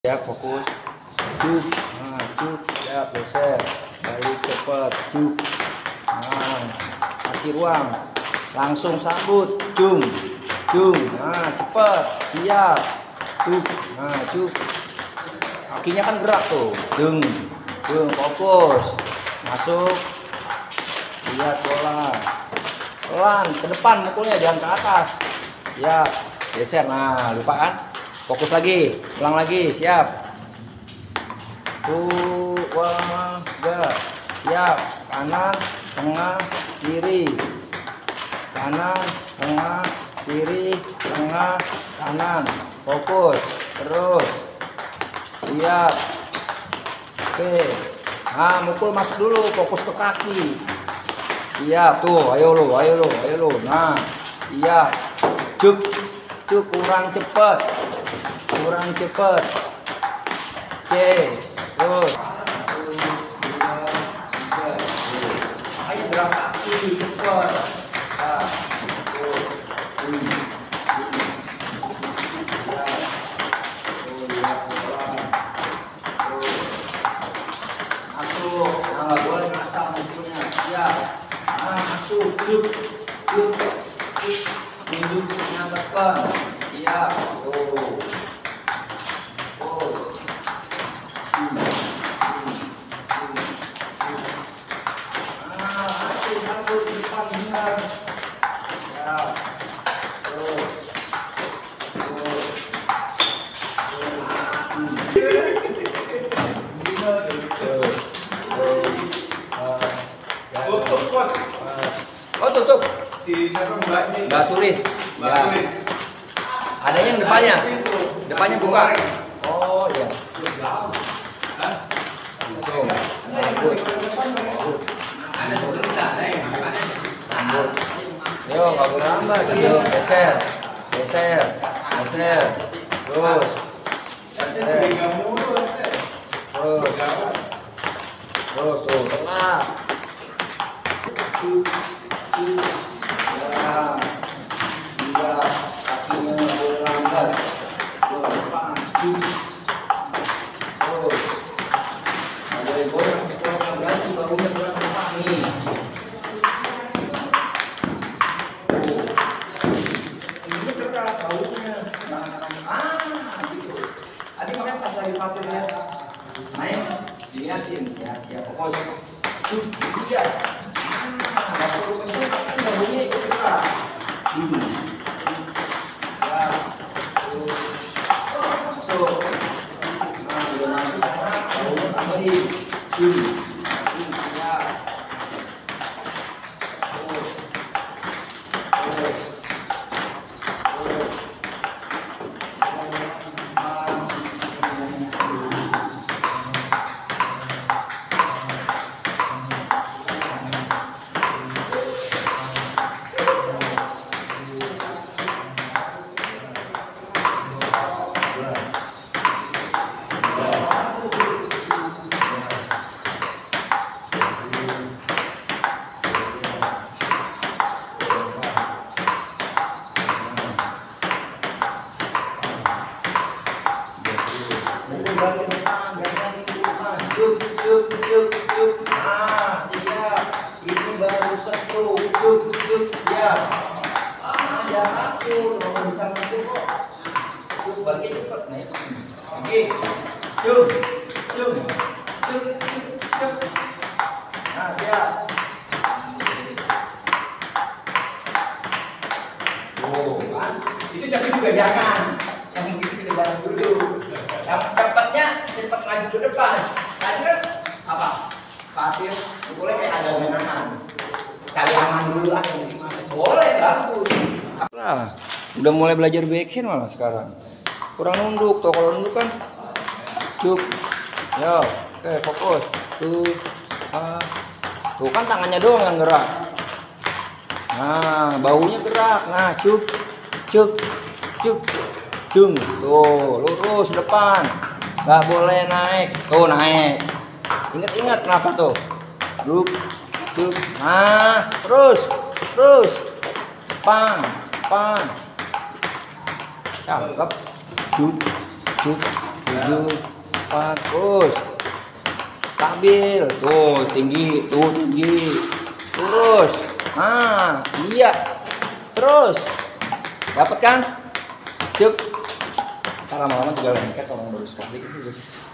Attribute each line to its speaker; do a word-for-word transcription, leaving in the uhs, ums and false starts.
Speaker 1: Ya, fokus. Cuk. Nah, cuk. Ya, geser. Balik cepat. Cuk. Nah, kasih ruang. Langsung sambut. Cung. Cung. Nah, cepat. Siap. Cuk. Nah, cuk. Kakinya kan gerak tuh. Jung. Jung, fokus. Masuk. Lihat bola. Pelan ke depan mukulnya, jangan ke atas. Ya, geser. Nah, lupa kan? Fokus lagi, ulang lagi, siap. Tuh, wah, gas, siap. Kanan, tengah, kiri. Kanan, tengah, kiri, tengah, kanan. Fokus, terus. Siap. Oke. Nah, mukul masuk dulu, fokus ke kaki. Siap, tuh, ayo lu, ayo lu, ayo lu. Nah, siap. Cuk, cuk, kurang cepat. Kurang cepat. Oke, terus. Ayo gerak kaki cepat. Masuk, nah, nggak boleh ngasal mukulnya. Siap. Nah, masuk, cuk, cuk, cuk. Tunjuknya tekan. Siap. Tuh. Oh, tutup.
Speaker 2: Si siapa mbaknya?
Speaker 1: Mbak Suris.
Speaker 2: Mbak
Speaker 1: Ya.
Speaker 2: Suris.
Speaker 1: Ada yang depannya. Depannya buka. Oh, iya. Langsung. Sambut.
Speaker 2: Ada sebentar ada yang
Speaker 1: Sambut. Yo, nggak boleh lambat. Yo, geser. Geser. Geser. Terus. Geser. Terus. Terus tuh, tengah. Ya. Tiga. Kakinya boleh lambat. Tuh, depan. Terus. Ada yang boleh kurang berarti barunya kurang depan nih. Ini gerak baunya. Ah, gitu. Tadi makanya pas lagi pakai dia main, dilihatin ya, siap fokus. Cuk, iya. Ah, nggak perlu kenceng, tapi baunya ikut gerak. Gitu. Ya, terus. Masuk. Nah, udah masuk, baunya tambahin. Cuk. Ya. Terus. Terus. Cuk, cuk, cuk, cuk. Nah, siap. Ini baru satu. Cuk, cuk, siap. Ah, jangan takut. Kamu bisa masuk kok. Cuk, balik cepat nih. Oke. Cuk, cuk, cuk, cuk, cuk. Nah, siap. Oh, kan? Itu tapi juga jangan. Yang begitu kita jalan dulu. Yang cepatnya cepat maju ke depan. Tadi kan apa? Pasir, boleh kayak ada menahan. Cari aman dulu lah. Boleh, bagus. Nah, udah mulai belajar backshot malah sekarang. Kurang nunduk, tuh kalau nunduk kan. Cuk. Yo, oke fokus. Tuh, ah. Tuh kan tangannya doang yang gerak. Nah, baunya gerak. Nah, cuk, cuk, cuk. Cung, tuh lurus depan, nggak boleh naik, tuh naik. Ingat-ingat kenapa tuh? Duk, duk, nah, terus, terus, pang, pang, cakep, duk, duk, tujuh, bagus. Stabil, tuh tinggi, tuh tinggi, terus, nah iya, terus, dapat kan? Cuk, ntar lama-lama juga lengket orang baru sekali gitu.